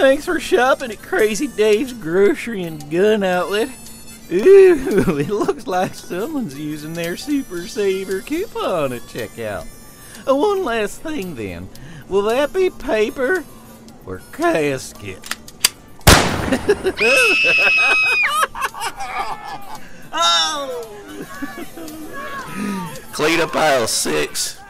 Thanks for shopping at Crazy Dave's Grocery and Gun Outlet. Ooh, it looks like someone's using their Super Saver coupon at checkout. One last thing then. Will that be paper or casket? Oh! Clean up aisle 6.